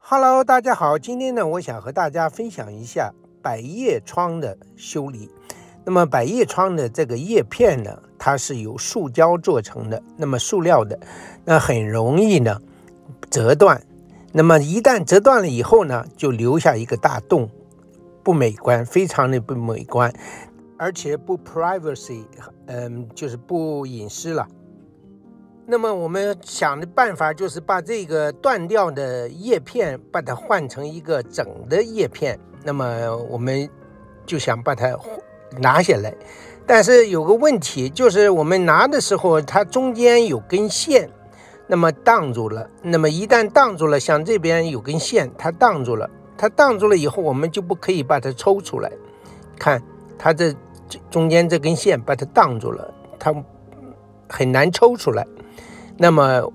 Hello， 大家好，今天呢，我想和大家分享一下百叶窗的修理。那么百叶窗的这个叶片呢，它是由塑胶做成的，那么塑料的，那很容易呢折断。那么一旦折断了以后呢，就留下一个大洞，不美观，非常的不美观，而且不 privacy， 就是不隐私了。那么我们想的办法就是把这个断掉的叶片把它换成一个整的叶片，那么我们就想把它拿下来。但是有个问题，就是我们拿的时候它中间有根线，那么挡住了，那么一旦挡住了，像这边有根线它挡住了以后，我们就不可以把它抽出来。看它这中间这根线把它挡住了，它很难抽出来。那么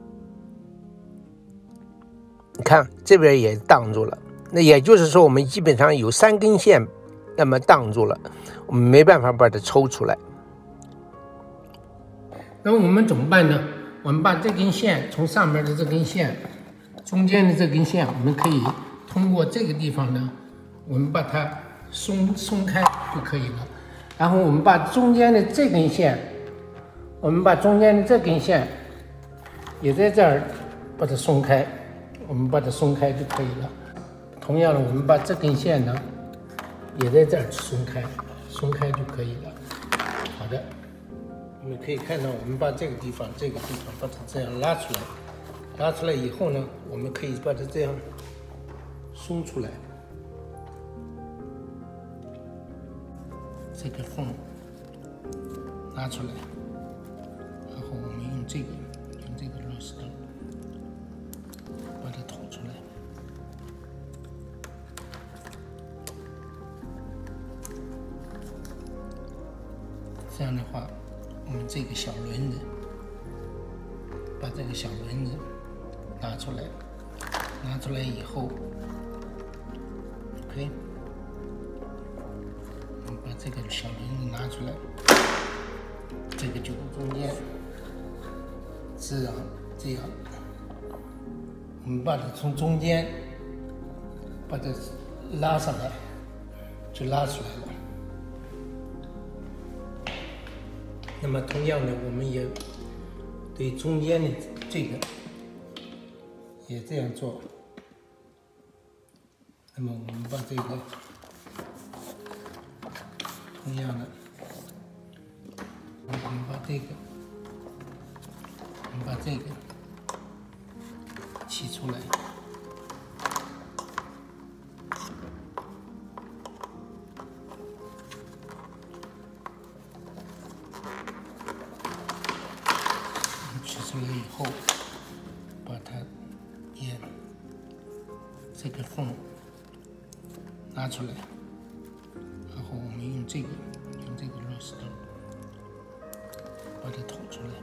你看这边也挡住了，那也就是说我们基本上有3根线那么挡住了，我们没办法把它抽出来。 那我们怎么办呢？我们把这根线从上面的这根线，中间的这根线，我们可以通过这个地方呢，我们把它松开就可以了。然后我们把中间的这根线，也在这儿把它松开，我们把它松开就可以了。同样的，我们把这根线呢，也在这儿松开就可以了。好的，我们可以看到，我们把这个地方把它这样拉出来以后呢，我们可以把它这样松出来，这个缝拉出来，然后我们用这个螺丝刀把它吐出来。这样的话，我们这个小轮子，把这个小轮子拿出来以后 ，OK， 我们把这个小轮子拿出来，这个就中间自然这样，我们把它从中间把它拉上来，就拉出来了。那么同样的，我们也对中间的这个也这样做。那么我们把这个同样的，我们把这个起出来。取出来以后，把它也这个缝拿出来，然后我们用这个螺丝刀把它吐出来。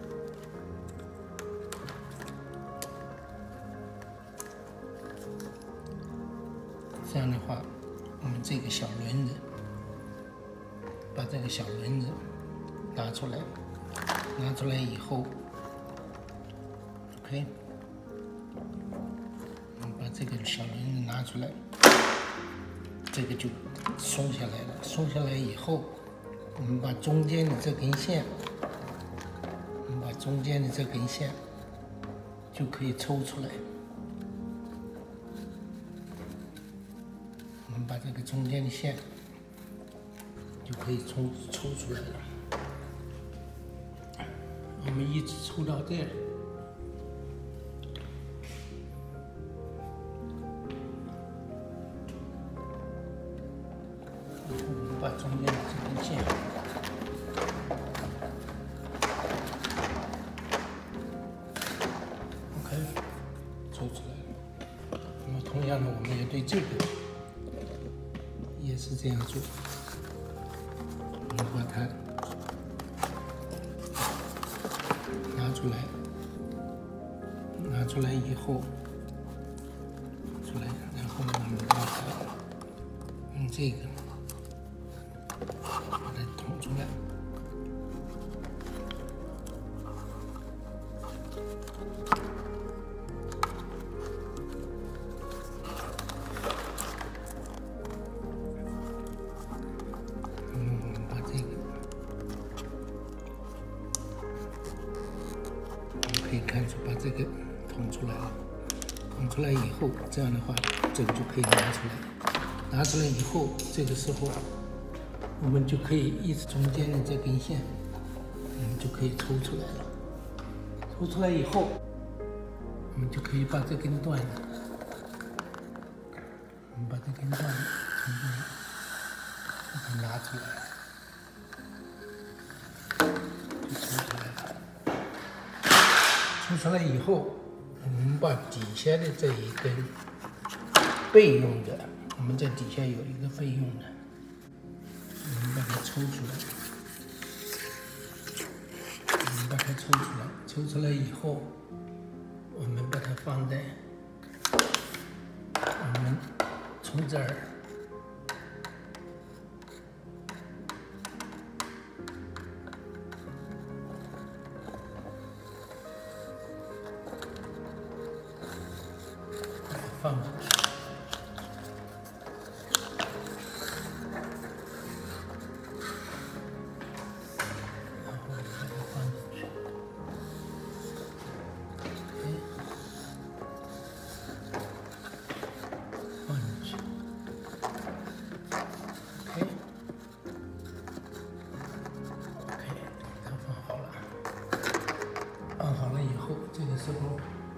这样的话，我们这个小轮子，把这个小轮子拿出来以后 ，OK， 我们把这个小轮子拿出来，这个就松下来了。松下来以后，我们把中间的这根线，就可以抽出来。我们把这个中间的线就可以抽出来了。我们一直抽到这儿，然后我们把中间的这根线，OK， 抽出来了。那么同样的，我们也对这个也是这样做，我们把它拿出来以后，然后我们把它用这个把它捅出来。 出来了。捧出来以后，这样的话，这个就可以拿出来。拿出来以后，这个时候我们就可以依着中间的这根线，我们就可以抽出来了。抽出来以后，我们就可以把这根段子，我们把这根段子从这里把它拿出来，就抽出来了。抽出来以后，我们把底下的这一根备用的，我们这底下有一个备用的，我们把它抽出来。我们把它抽出来，抽出来以后，我们把它放在我们从这儿把它放进去。放好了以后，这个时候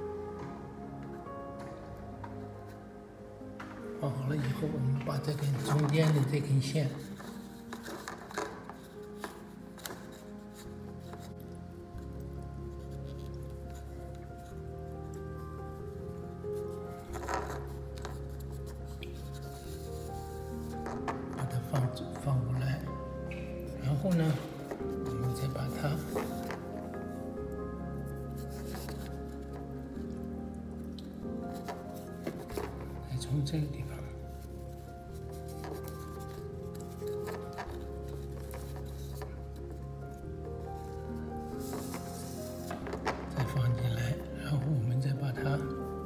放好了以后，我们把这根中间的这根线，把它放过来，然后呢，我们再把它从这个地方再放进来，然后我们再把它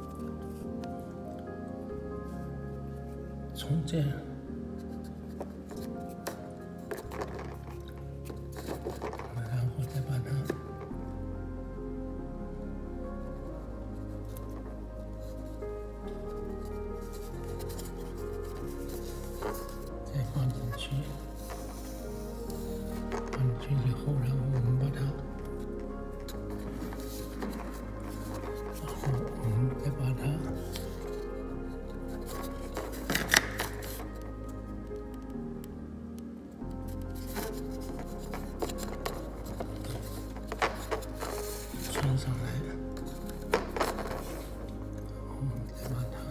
从这样，然后再把它放进去，放进去以后，然后我们把它，然后我们再把它穿上来，然后我们再把它。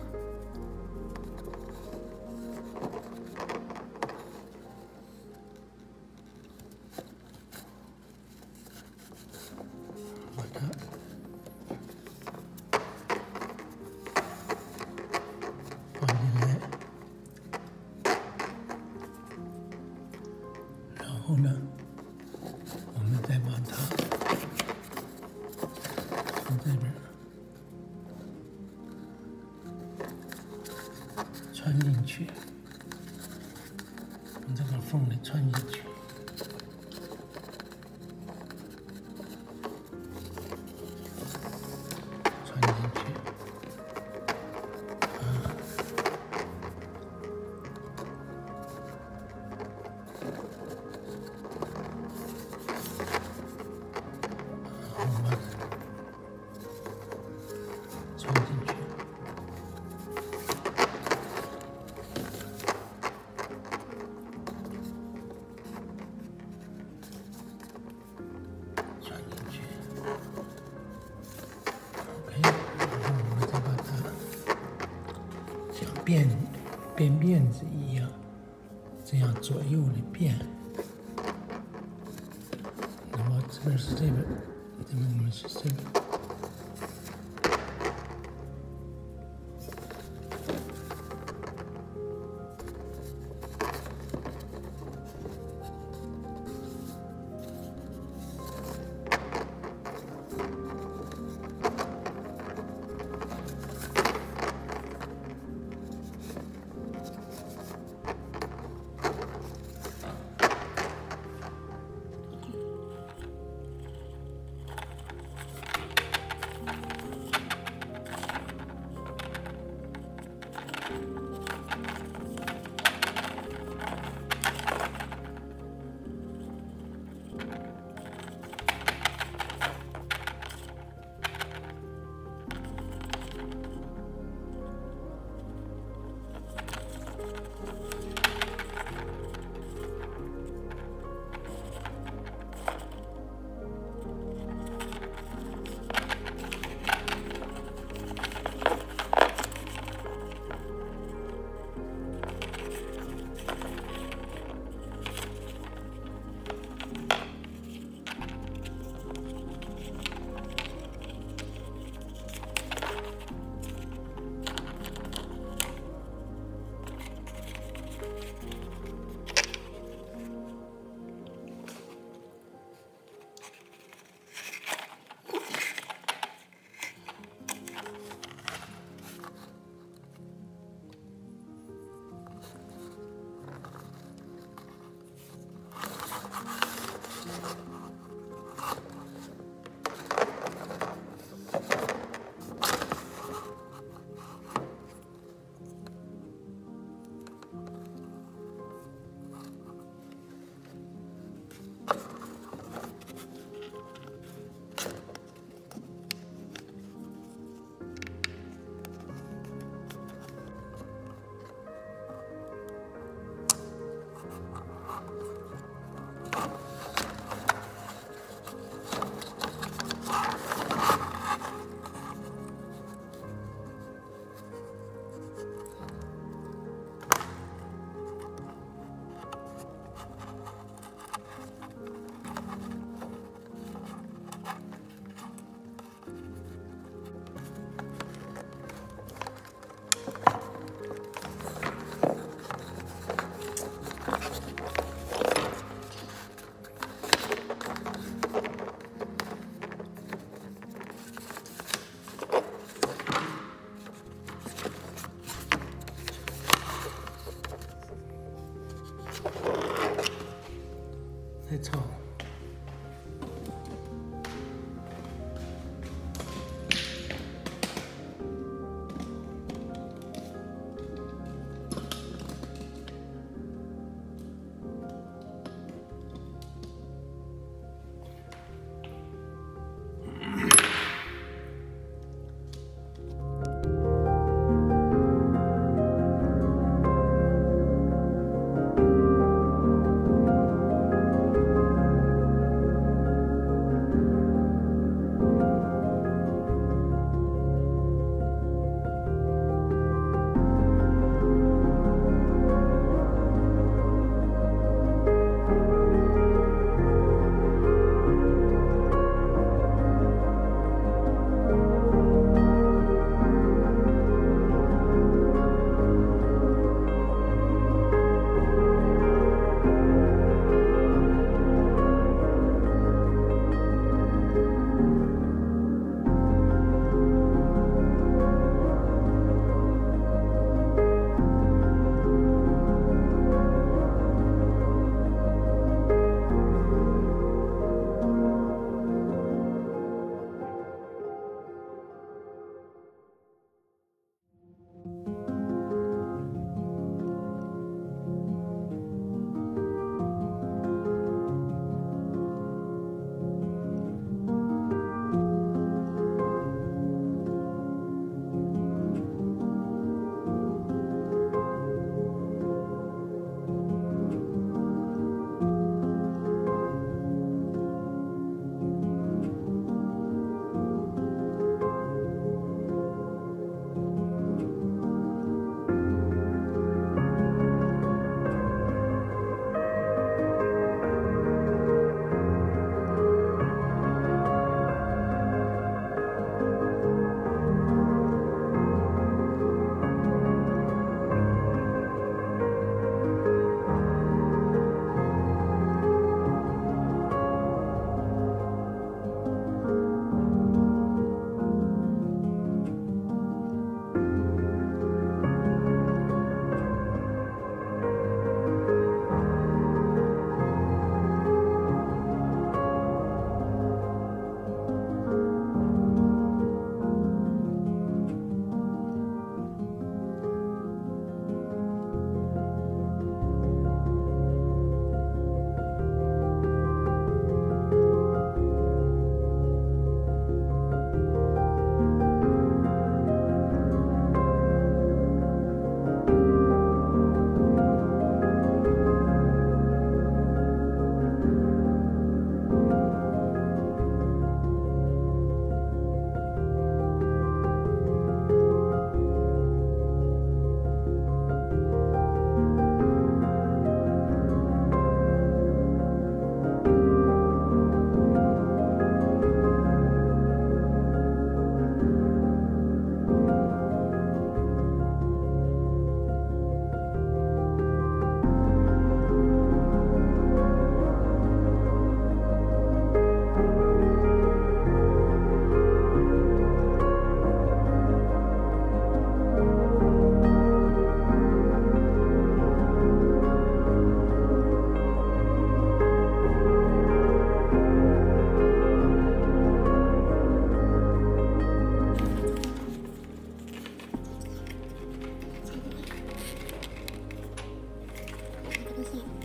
放进来，然后呢，我们再把它从这边穿进去，从这个缝里穿进去。编辫子一样，这样左右的编。那么这边是这边，这边是这边。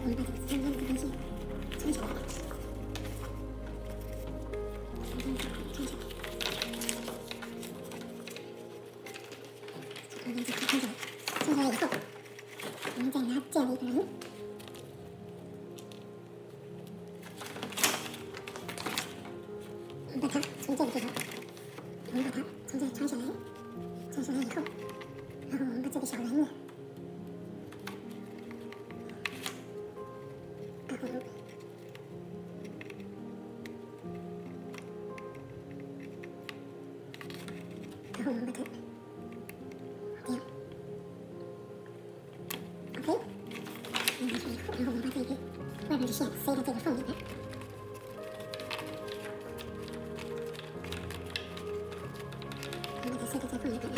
把它从这个地方，我们把它从这里穿上来，穿上来以后，然后我们把这个小轮呢，然后我们把它这样 ，OK， 拿上以后，然后我们把这个外边的线塞到这个缝里边。塞到这缝里边，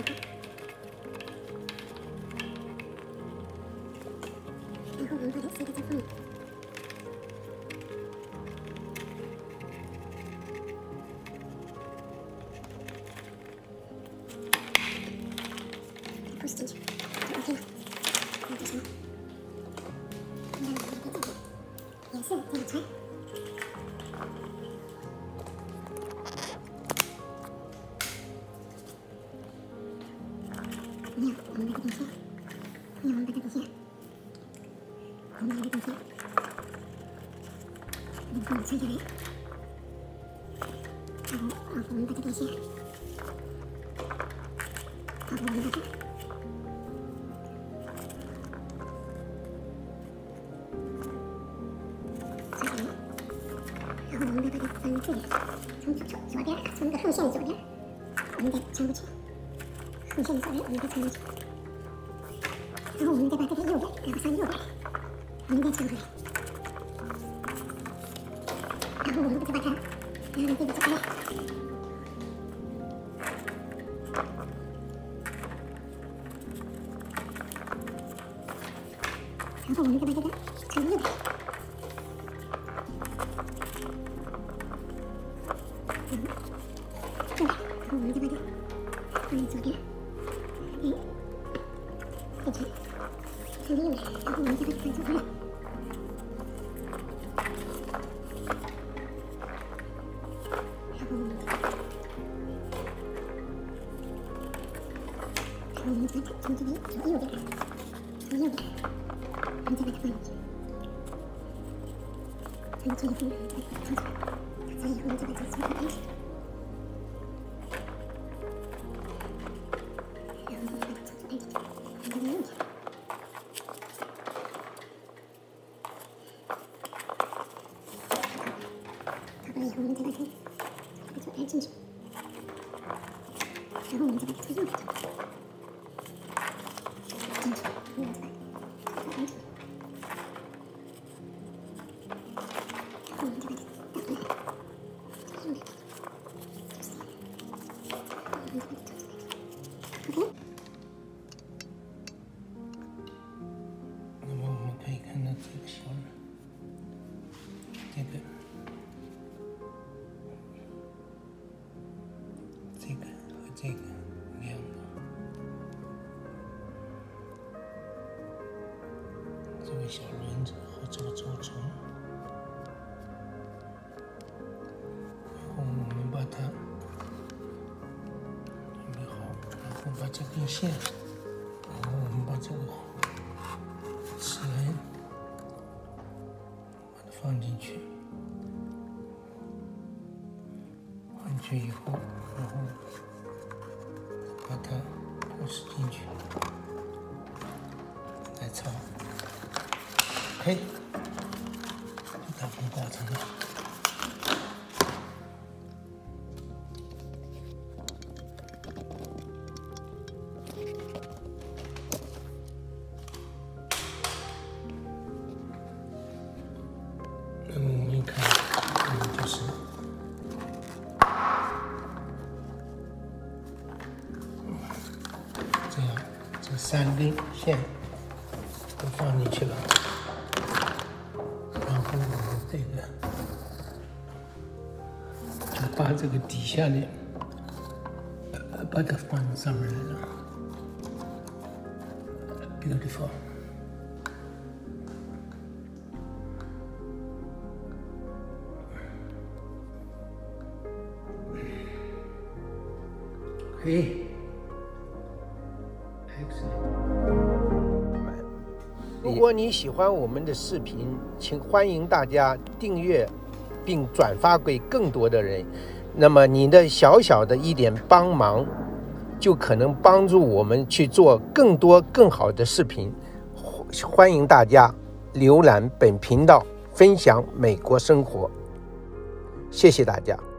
然后我们把它塞到这缝里。push 进去，就 OK 了。那就行。然后我们把这个颜色这样穿。没有，我们把它定线。没有，我们把它定线。我们把它定线。把它穿下来。然后，我们把它定线。然后我们把它。然后我们再把它翻这里，从左边，从这个横线的左边，我们再穿过去。横线的左边，我们再穿过去。然后我们再把这个右边，然后翻右边，我们再穿回来。然后我们再把它拿着这个脚来。然后我们再把这个穿到右边。对，然后我们再把它放在左边，再穿，穿到右边，然后我们再把它翻左边。然后我们把它从这边从右边，从右边，我们再把它放进去，放到这个缝，我们再把它藏起来，藏起来以后，我们再把这个从这边开始。以后我们再把它左边进去，然后我们再把它从右边进去，然后我们再把它左边进去，然后我们再把它倒过来，从右边，然后我们再把它从左边进去 ，OK。 那么我们可以看到这个小人，这个和这个两个，这个小轮子和这个轴承，然后我们把它准备好，然后把这根线，然后我们把这个齿轮把它放进去，放进去以后，然后把它push进去，再操 ，OK， 就打成挂成了。那么我们看，就是这样，这3根线都放进去了，然后我们这个就把这个底下的把它放到上面来了 ，beautiful。 可以。 如果你喜欢我们的视频，请欢迎大家订阅并转发给更多的人。那么你的小小的一点帮忙，就可能帮助我们去做更多更好的视频。欢迎大家浏览本频道，分享美国生活。谢谢大家。